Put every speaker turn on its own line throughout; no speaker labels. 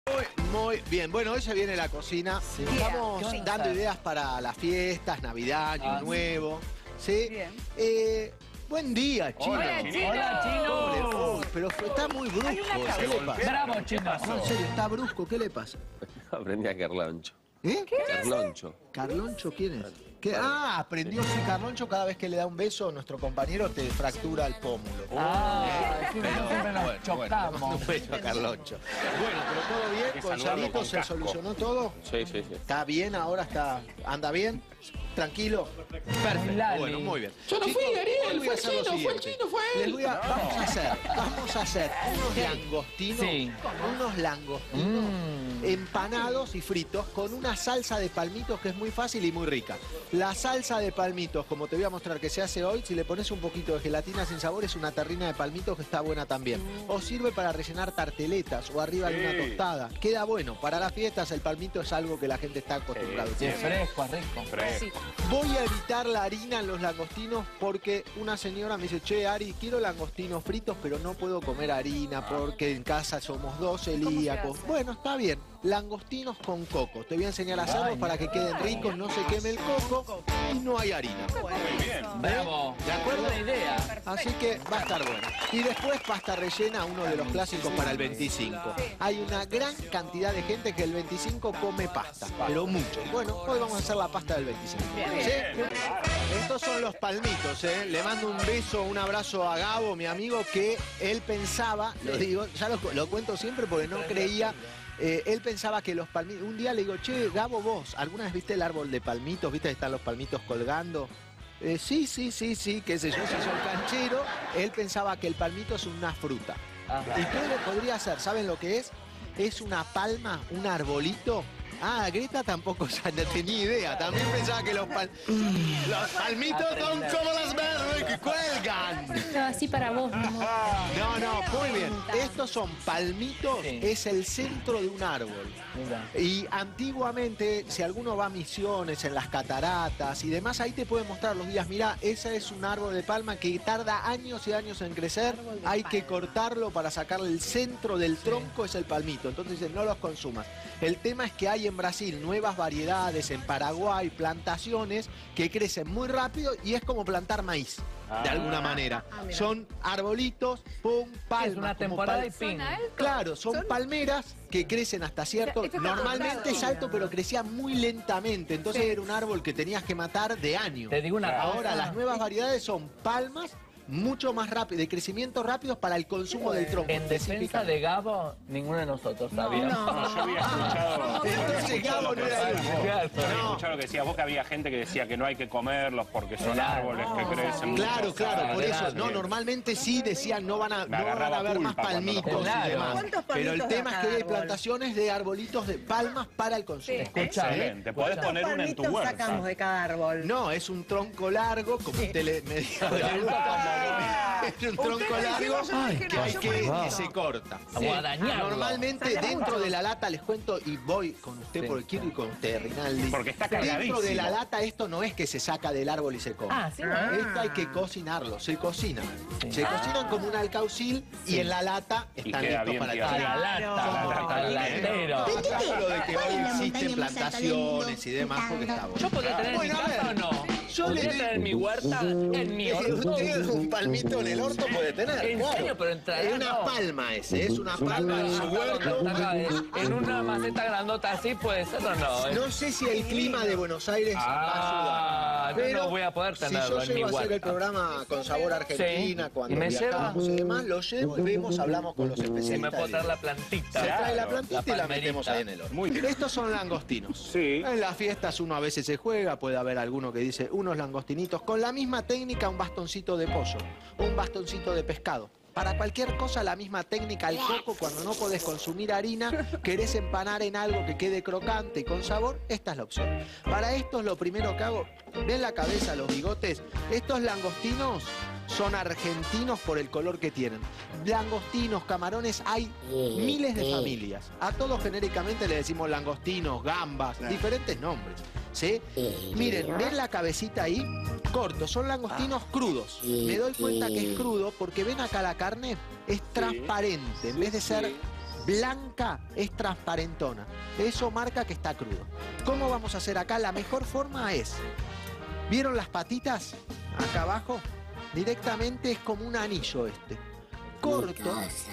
Muy bien. Bueno, hoy se viene la cocina.
Sí.
Estamos
¿Qué van a
dando
hacer?
ideas para las fiestas, Navidad, Año Nuevo. ¿Sí?
Bien.
Buen día, Chino.
Hola, Chino.
Hola, Chino.
Uy, pero está muy brusco. ¿Qué le pasa?
Bravo, Chino.
No, en serio, está brusco. ¿Qué le pasa?
Aprendí a Carloncho.
¿Eh?
Carloncho.
¿Carloncho quién es? ¿Qué? Ah, aprendió si Carloncho cada vez que le da un beso, nuestro compañero te fractura el pómulo.
Sí, siempre nos chocamos.
Bueno, Carloncho. Bueno, pero todo bien,
que
con
saludarlo
Salito
con
se
casco.
solucionó todo.
Sí, sí, sí.
¿Está bien ahora? ¿Anda bien? ¿Tranquilo? Perfecto.
Lali.
Bueno, muy bien.
Yo no fui,
Chicos,
Ariel,
hoy voy a
fue
hacer lo
Chino, fue
siguiente.
Chino, fue él.
Les voy a, vamos a hacer unos langostinos,
Sí.
unos langostinos empanados y fritos con una salsa de palmitos que es muy fácil y muy rica. La salsa de palmitos, como te voy a mostrar que se hace hoy, si le pones un poquito de gelatina sin sabor, es una terrina de palmitos que está buena también. O sirve para rellenar tarteletas o arriba de una tostada. Queda bueno. Para las fiestas el palmito es algo que la gente está acostumbrada.
Sí, es fresco, es rico.
Voy a evitar la harina en los langostinos porque una señora me dice, che, Ari, quiero langostinos fritos, pero no puedo comer harina porque en casa somos dos celíacos. Bueno, está bien. Langostinos con coco. Te voy a enseñar a hacerlos para que queden ricos, no se queme el coco y no hay harina.
Muy bien.
Bravo.
¿De acuerdo?
Buena idea.
Así que va a estar bueno. Y después pasta rellena, uno de los clásicos para el 25. Hay una gran cantidad de gente que el 25 come pasta, pero mucho. Bueno, hoy vamos a hacer la pasta del 25. ¿Sí? Estos son los palmitos, ¿eh? Le mando un beso, un abrazo a Gabo, mi amigo, que él pensaba, lo digo, ya lo cuento siempre porque no creía. Él pensaba que los palmitos... Un día le digo, che, Gabo, vos, ¿alguna vez viste el árbol de palmitos? ¿Viste que están los palmitos colgando? Sí, qué sé yo, si soy canchero. Él pensaba que el palmito es una fruta.
Ajá.
¿Y qué le podría hacer? ¿Saben lo que es? Es una palma, un arbolito. Ah, Greta tampoco ya no tenía idea. También pensaba que los palmitos son como las verdes que cuelgan.
No, así para vos, mi amor.
No, muy bien. Estos son palmitos,
Sí.
es el centro de un árbol.
Mira.
Y antiguamente, si alguno va a Misiones, en las cataratas y demás, ahí te pueden mostrar los días. Mirá, ese es un árbol de palma que tarda años y años en crecer. Hay que cortarlo para sacarle el centro del tronco, es el palmito. Entonces dicen, no los consumas. El tema es que hay en Brasil nuevas variedades, en Paraguay, plantaciones que crecen muy rápido y es como plantar maíz, de alguna manera. Son arbolitos, pum, palmas.
Es una
como
temporada y pin.
Claro, son palmeras que crecen hasta cierto...
Esto está
Normalmente
cortado.
es alto, pero crecía muy lentamente. Entonces era un árbol que tenías que matar de año.
Te digo una cosa.
Ahora las nuevas variedades son palmas mucho más rápido, de crecimiento rápido para el consumo del tronco.
En defensa de Gabo, ninguno de nosotros sabíamos.
Yo había escuchado...
Entonces Gabo no era el único.
Yo había escuchado lo que decía vos, que había gente que decía que no hay que comerlos porque son
Claro.
árboles que crecen
Claro,
mucho.
claro, por eso.
Adelante.
No, normalmente sí decían no van a haber más
culpa cuando
palmitos
los
y
Claro.
demás.
¿Cuántos
Pero el
palmitos
tema
da
es que
cada
hay
árbol?
plantaciones de arbolitos de palmas para el consumo.
Escucha,
Excelente. Podés poner una en tu
¿Cuántos
huerta.
sacamos de cada árbol?
No, es un tronco largo, como usted me dijo. Es un tronco largo que hay que se corta.
Guadañarlo.
Normalmente dentro de la lata, les cuento, y voy con usted
Sí.
porque quiero ir con usted, Rinaldi.
Porque está
Dentro
cargadísimo.
de la lata esto no es que se saca del árbol y se come.
Ah, sí, ¿no?
Esto hay que cocinarlo, se cocina. Se cocinan como un alcaucil y en la lata están
queda
listos
bien
para el
picado.
A la lata, al latero.
Hablo de que hoy existen plantaciones y demás porque está bueno.
¿Yo podría tener en mi
Bueno, a
casa o
ver,
no?
yo le
¿Podría
digo-
tener en mi huerta? En mi orto.
Usted un palmito en el orto puede tener.
¿En
claro.
serio? Pero entrará,
Es una
no.
palma ese, es una palma en su huerto.
En una maceta grandota así puede ser o no.
No sé si el clima de Buenos Aires va a ayudar.
yo no voy a poder tenerlo
si
en mi
yo llego a hacer el
huerta.
programa con Sabor Argentina,
Sí.
cuando
¿Y me
viajamos
lleva?
y demás, lo llevo y vemos, hablamos con los
Si
especialistas.
me puedo traer la plantita.
Se trae la
Claro,
plantita y la
palmerita.
metemos ahí en el horno.
Muy bien.
Estos son langostinos.
Sí.
En las fiestas uno a veces se juega, puede haber alguno que dice unos langostinitos. Con la misma técnica, un bastoncito de pollo, un bastoncito de pescado. Para cualquier cosa, la misma técnica al coco, cuando no podés consumir harina, querés empanar en algo que quede crocante y con sabor, esta es la opción. Para esto, lo primero que hago, ven la cabeza, los bigotes, estos langostinos son argentinos por el color que tienen. Langostinos, camarones, hay miles de familias. A todos genéricamente le decimos langostinos, gambas, diferentes nombres. ¿Sí? Miren, ven la cabecita ahí, corto, son langostinos crudos. Me doy cuenta que es crudo porque ven acá la carne, es transparente, en vez de ser blanca, es transparentona. Eso marca que está crudo. ¿Cómo vamos a hacer acá? La mejor forma es, ¿vieron las patitas acá abajo? Directamente es como un anillo este. Corto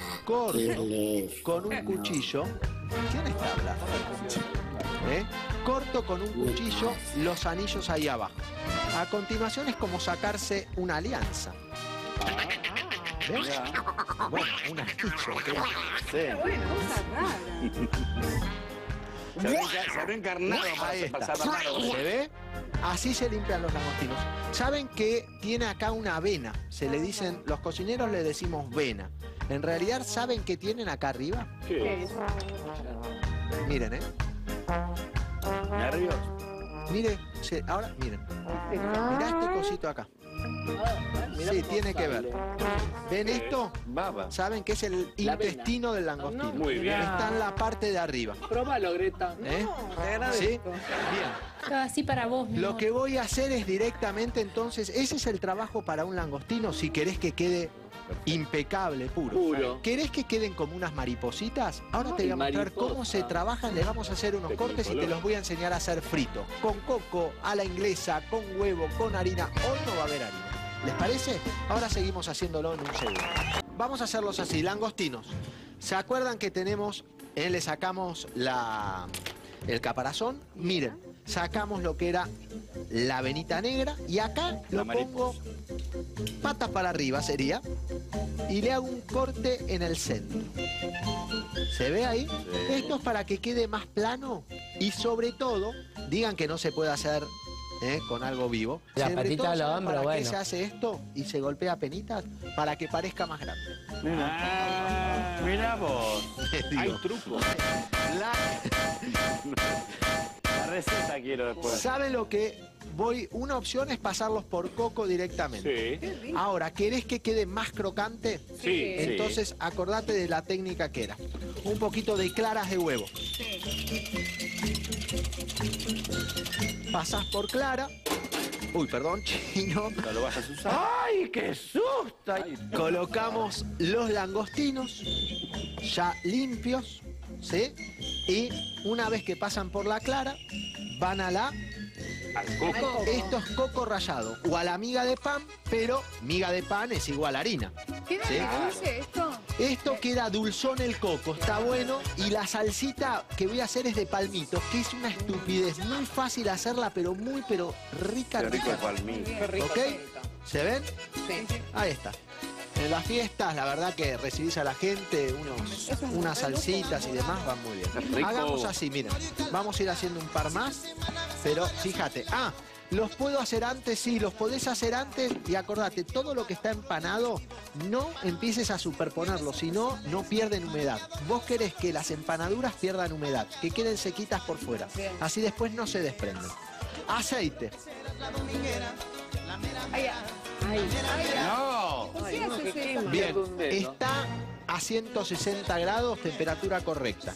con un cuchillo. ¿Quién está hablando? Corto con un cuchillo los anillos ahí abajo. A continuación es como sacarse una alianza. ¿Ves? Bueno, un anillo.
Bueno, cosa rara.
Se habrá encarnado
Ahí
para
está.
pasar la mano.
¿Se ve? Así se limpian los langostinos. ¿Saben que tiene acá una vena? Se le dicen, los cocineros le decimos vena. En realidad, ¿saben qué tienen acá arriba?
¿Qué?
Miren,
¿Nervios?
Mire, ahora, miren. Mirá este cosito acá. Sí, tiene que ver. ¿Ven esto?
Baba.
Saben que es el intestino del langostino.
Muy bien.
Está en la parte de arriba.
Próbalo, Greta.
¿Eh?
Te agradezco.
¿Sí? Bien.
Todo así para vos, mi
Lo
amor.
que voy a hacer es directamente, entonces, ese es el trabajo para un langostino si querés que quede impecable, puro.
Puro.
¿Querés que queden como unas maripositas? Ahora te voy a mostrar cómo
mariposa.
se trabajan, le vamos a hacer unos cortes y te los voy a enseñar a hacer frito. Con coco, a la inglesa, con huevo, con harina. Hoy no va a haber harina. ¿Les parece? Ahora seguimos haciéndolo en un segundo. Vamos a hacerlos así, langostinos. ¿Se acuerdan que tenemos, le sacamos el caparazón? Miren, sacamos lo que era la venita negra y acá lo pongo patas para arriba sería y le hago un corte en el centro. ¿Se ve ahí?
Sí.
Esto es para que quede más plano y sobre todo, digan que no se puede hacer con algo vivo.
La
Sobre
patita
todo,
del
¿saben
hombro,
¿para qué
bueno.
se hace esto y se golpea penitas? Para que parezca más grande.
Mira vos.
Digo,
Hay truco.
la-
La receta quiero después.
¿Saben lo que voy? Una opción es pasarlos por coco directamente.
Sí,
Ahora, ¿querés que quede más crocante?
sí.
Entonces, acordate de la técnica que era. Un poquito de claras de huevo. Pasás por clara. Uy, perdón, chino.
¿No lo vas a usar?
¡Ay, qué susto! Colocamos los langostinos ya limpios, ¿sí? Y una vez que pasan por la clara, van a la...
Al coco.
Esto es coco rallado o a la miga de pan, pero miga de pan es igual a harina.
¿Queda
Sí.
dulce esto?
Esto queda dulzón el coco, está bueno. Y la salsita que voy a hacer es de palmitos, que es una estupidez. Muy fácil hacerla, pero rica.
Qué rico
rica.
el palmito.
Qué rico.
¿Ok? ¿Se ven?
Sí.
Ahí está. En las fiestas, la verdad que recibís a la gente, unas salsitas y demás, van muy bien.
Rico.
Hagamos así, miren. Vamos a ir haciendo un par más, pero fíjate. ¿Los puedo hacer antes? Sí, los podés hacer antes y acordate, todo lo que está empanado, no empieces a superponerlo, si no, no pierden humedad. Vos querés que las empanaduras pierdan humedad, que queden sequitas por fuera.
Bien.
Así después no se desprenden. Aceite.
Ay,
No.
¿por qué haces eso?
Bien,
Pierdo un dedo.
está a 160 grados, temperatura correcta.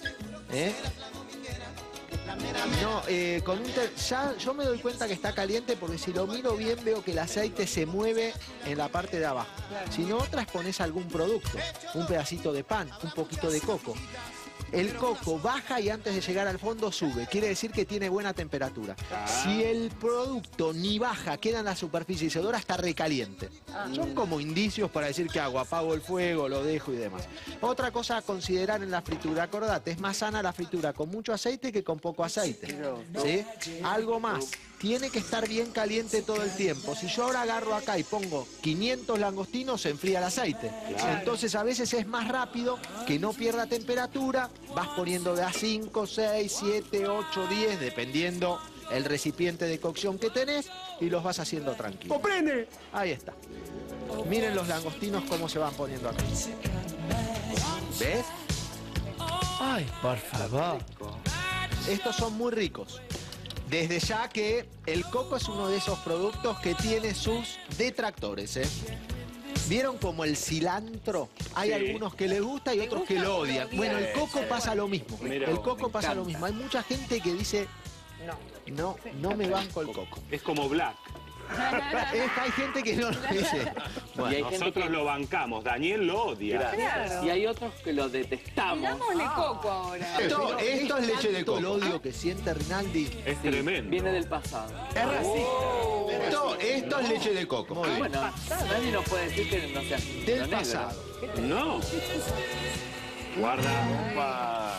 No, ya yo me doy cuenta que está caliente porque si lo miro bien veo que el aceite se mueve en la parte de abajo. Si no, otras pones algún producto, un pedacito de pan, un poquito de coco. El coco baja y antes de llegar al fondo sube. Quiere decir que tiene buena temperatura. Si el producto ni baja, queda en la superficie y se dora, está recaliente. Son como indicios para decir que hago, apago el fuego, lo dejo y demás. Otra cosa a considerar en la fritura, acordate, es más sana la fritura con mucho aceite que con poco aceite. ¿Sí? Algo más. Tiene que estar bien caliente todo el tiempo. Si yo ahora agarro acá y pongo 500 langostinos, se enfría el aceite. Entonces a veces es más rápido que no pierda temperatura. Vas poniendo de a 5, 6, 7, 8, 10, dependiendo el recipiente de cocción que tenés, y los vas haciendo tranquilo.
¡Comprende!
Ahí está. Miren los langostinos cómo se van poniendo aquí. ¿Ves?
Ay, por favor.
Estos son muy ricos. Desde ya que el coco es uno de esos productos que tiene sus detractores, ¿eh? ¿Vieron como el cilantro? Hay
Sí.
algunos que les gusta y otros que lo odian. Bueno, el coco pasa lo mismo.
Mira,
El coco
me
pasa lo
encanta.
mismo. Hay mucha gente que dice, no me banco el coco.
Es como black.
Hay gente que no lo dice.
Y hay gente
Nosotros
que...
lo bancamos, Daniel lo odia.
Claro.
Y hay otros que lo detestamos.
Dámosle coco ahora.
Esto es leche de coco. El odio que siente Rinaldi.
Es tremendo.
Viene del pasado.
Es racista.
Esto es leche de coco. Muy bien.
Bueno, nadie nos puede decir que no sea
Del
negro.
pasado.
No. Guarda.
Opa.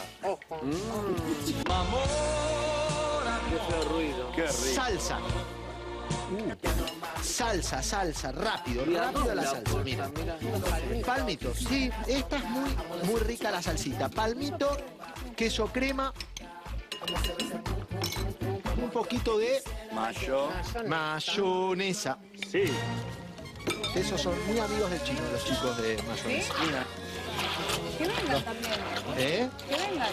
Qué feo ruido.
Qué rico.
Salsa. Salsa, rápido la salsa. Mira. Palmitos, sí, esta es muy rica la salsita. Palmito, queso crema, un poquito de
Mayo.
mayonesa.
Sí.
Esos son muy amigos del chino, los chicos de mayonesa.
Que vengan también.
¿Eh?
Que vengan.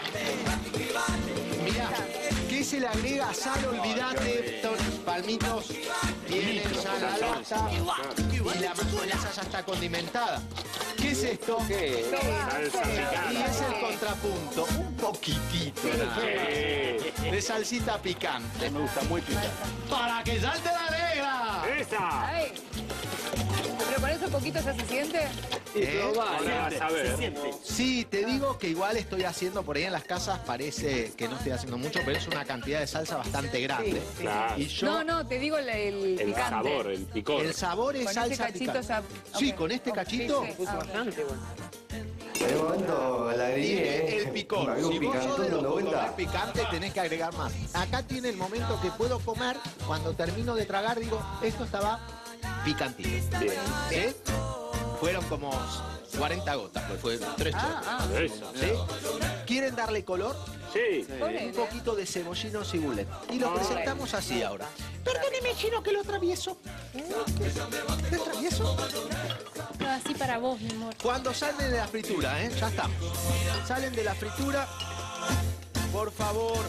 Mirá, ¿qué se le agrega? Sal, olvídate, palmitos, tienen ya la lata y la mayonesa ya está condimentada. ¿Qué es esto?
¿Qué?
Salsa
Y
picante.
es el contrapunto, un poquitito nada más, de salsita picante.
Me gusta muy picante.
¡Para que salte la negra!
¡Esa!
Ay. Pero por eso poquito ya se siente.
Ahora vas a ver.
Sí, te digo que igual estoy haciendo por ahí en las casas, parece que no estoy haciendo mucho, pero es una cantidad de salsa bastante grande.
Claro.
Y yo,
No, no, te digo el
El
picante.
sabor, el picor.
el sabor es
Con
salsa
este cachito
picante.
ya...
Sí,
ok.
con este
Ok,
cachito.
sí, sí. Ah, bueno.
En el momento la
Tiene el picor.
Algo
Si vos sos de
picante,
los que
90.
comer picante, tenés que agregar más. Acá tiene el momento que puedo comer, cuando termino de tragar, digo, esto estaba picantito.
Bien.
¿Sí? Fueron como 40 gotas, pues fue 3 chorros.
Eso.
¿Sí? ¿Quieren darle color?
Sí.
Un poquito de cebollino cibulet. Y lo presentamos así ahora. Perdóneme, chino, que lo atravieso. ¿Lo atravieso?
No, así para vos, mi amor.
Cuando salen de la fritura, ya estamos. Salen de la fritura. Por favor,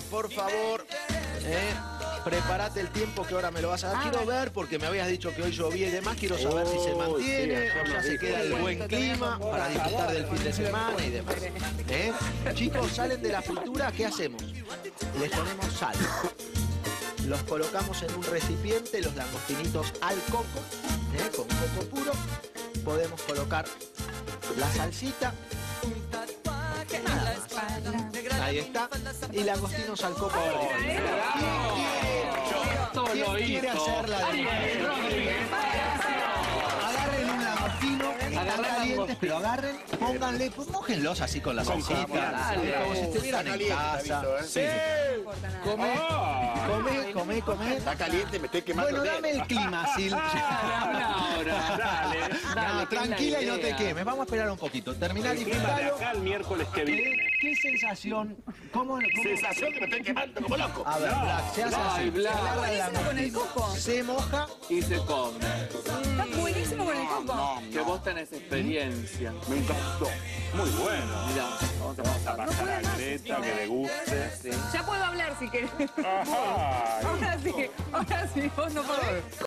prepárate el tiempo que ahora me lo vas a dar. Quiero ver, porque me habías dicho que hoy llovía y demás, quiero saber si se mantiene,
sí,
o ya se queda el buen clima para disfrutar del fin de semana y demás. Chicos, salen de la fritura, ¿qué hacemos? Les ponemos sal. Los colocamos en un recipiente, los langostinitos al coco, con coco puro. Podemos colocar la salsita. Nada más. Ahí está. Y langostinos al coco. ¿Quién quiere hacerla de Agarren un langostino, están calientes, pero agarren, pónganle, pues, mójenlos así con la salsita, como si estuvieran en casa.
Sí.
No importa nada.
Come.
Está caliente, me estoy quemando.
Bueno, dame el clima, Sil.
Dale.
No, tranquila y no te quemes. Vamos a esperar un poquito. Terminá de
El clima de
disfrutarlo.
acá el miércoles que viene.
¿Qué sensación? ¿Cómo?
Sensación que me estoy quemando como loco.
A ver, Black, se hace así.
Black.
Se agarra el
Buenísimo con el
langostino,
coco.
se moja.
Y se come.
Está buenísimo con el coco.
Que vos tenés experiencia.
Me encantó.
Muy bueno.
Mirá, vamos a
Vamos a pasar a Greta que deguste.
Sí.
Ya puedo hablar si querés.
Ajá.
Ahora sí, vos no podés.